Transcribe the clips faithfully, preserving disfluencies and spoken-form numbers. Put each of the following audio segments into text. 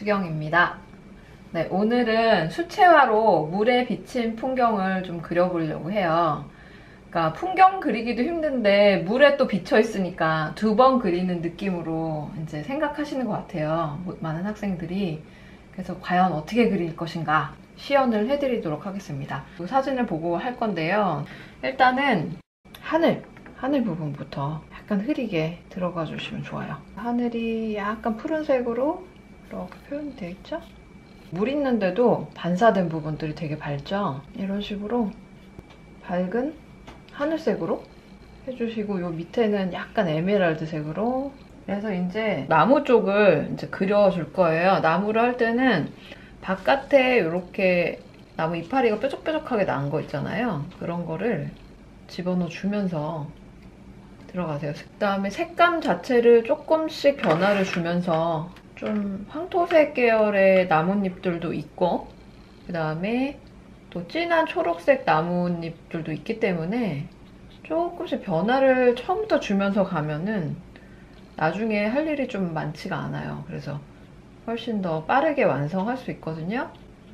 수경입니다. 네, 오늘은 수채화로 물에 비친 풍경을 좀 그려보려고 해요. 그러니까 풍경 그리기도 힘든데 물에 또 비쳐 있으니까 두 번 그리는 느낌으로 이제 생각하시는 것 같아요. 많은 학생들이. 그래서 과연 어떻게 그릴 것인가 시연을 해드리도록 하겠습니다. 그 사진을 보고 할 건데요. 일단은 하늘, 하늘 부분부터 약간 흐리게 들어가 주시면 좋아요. 하늘이 약간 푸른색으로 이렇게 표현이 되어 있죠? 물 있는데도 반사된 부분들이 되게 밝죠? 이런 식으로 밝은 하늘색으로 해주시고, 요 밑에는 약간 에메랄드색으로. 그래서 이제 나무 쪽을 이제 그려줄 거예요. 나무를 할 때는 바깥에 이렇게 나무 이파리가 뾰족뾰족하게 난 거 있잖아요. 그런 거를 집어넣어 주면서 들어가세요. 그 다음에 색감 자체를 조금씩 변화를 주면서 좀 황토색 계열의 나뭇잎들도 있고, 그 다음에 또 진한 초록색 나뭇잎들도 있기 때문에 조금씩 변화를 처음부터 주면서 가면은 나중에 할 일이 좀 많지가 않아요. 그래서 훨씬 더 빠르게 완성할 수 있거든요.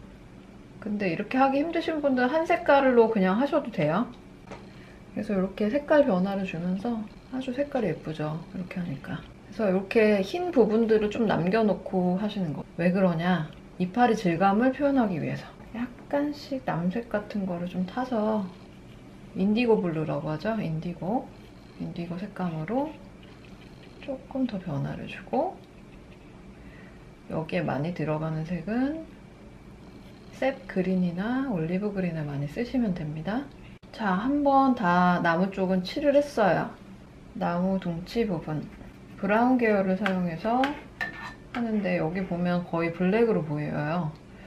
근데 이렇게 하기 힘드신 분들은 한 색깔로 그냥 하셔도 돼요. 그래서 이렇게 색깔 변화를 주면서 아주 색깔이 예쁘죠? 이렇게 하니까. 그래서 이렇게 흰 부분들을 좀 남겨놓고 하시는 거. 왜 그러냐? 이파리 질감을 표현하기 위해서. 약간씩 남색 같은 거를 좀 타서 인디고 블루라고 하죠? 인디고. 인디고 색감으로 조금 더 변화를 주고, 여기에 많이 들어가는 색은 셉 그린이나 올리브 그린을 많이 쓰시면 됩니다. 자, 한번 다 나무 쪽은 칠을 했어요. 나무 둥치 부분 브라운 계열을 사용해서 하는데, 여기 보면 거의 블랙으로 보여요.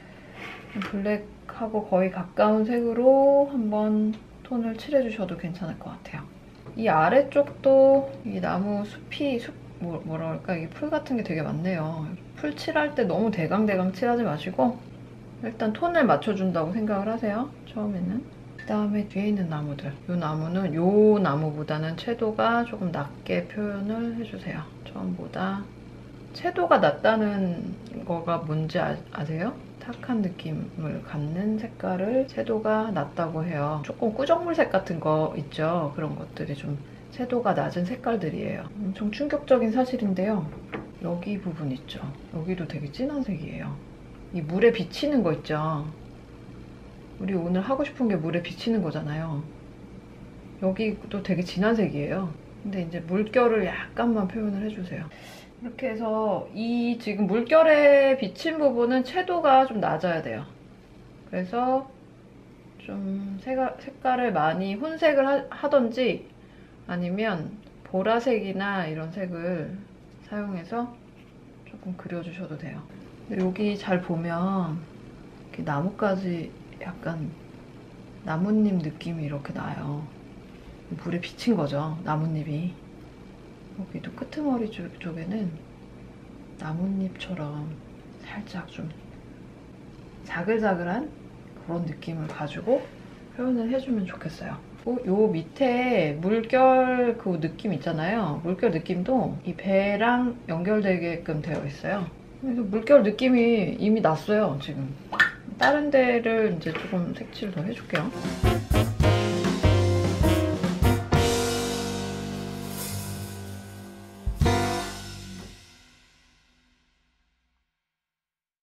블랙하고 거의 가까운 색으로 한번 톤을 칠해주셔도 괜찮을 것 같아요. 이 아래쪽도 이 나무 숲이, 숲, 뭐, 뭐라 그럴까? 이게 풀 같은 게 되게 많네요. 풀 칠할 때 너무 대강대강 칠하지 마시고 일단 톤을 맞춰준다고 생각을 하세요. 처음에는. 그 다음에 뒤에 있는 나무들. 이 나무는 이 나무보다는 채도가 조금 낮게 표현을 해주세요. 처음보다. 채도가 낮다는 거가 뭔지 아, 아세요? 탁한 느낌을 갖는 색깔을 채도가 낮다고 해요. 조금 꾸정물색 같은 거 있죠? 그런 것들이 좀 채도가 낮은 색깔들이에요. 엄청 충격적인 사실인데요. 여기 부분 있죠? 여기도 되게 진한 색이에요. 이 물에 비치는 거 있죠? 우리 오늘 하고 싶은 게 물에 비치는 거잖아요. 여기도 되게 진한 색이에요. 근데 이제 물결을 약간만 표현을 해주세요. 이렇게 해서 이 지금 물결에 비친 부분은 채도가 좀 낮아야 돼요. 그래서 좀 색깔, 색깔을 많이 혼색을 하, 하던지 아니면 보라색이나 이런 색을 사용해서 조금 그려주셔도 돼요. 근데 여기 잘 보면 이렇게 나뭇가지 약간 나뭇잎 느낌이 이렇게 나요. 물에 비친 거죠, 나뭇잎이. 여기도 끄트머리 쪽, 쪽에는 나뭇잎처럼 살짝 좀 자글자글한 그런 느낌을 가지고 표현을 해주면 좋겠어요. 요 밑에 물결 그 느낌 있잖아요. 물결 느낌도 이 배랑 연결되게끔 되어 있어요. 그래서 물결 느낌이 이미 났어요, 지금. 다른 데를 이제 조금 색칠 더 해줄게요.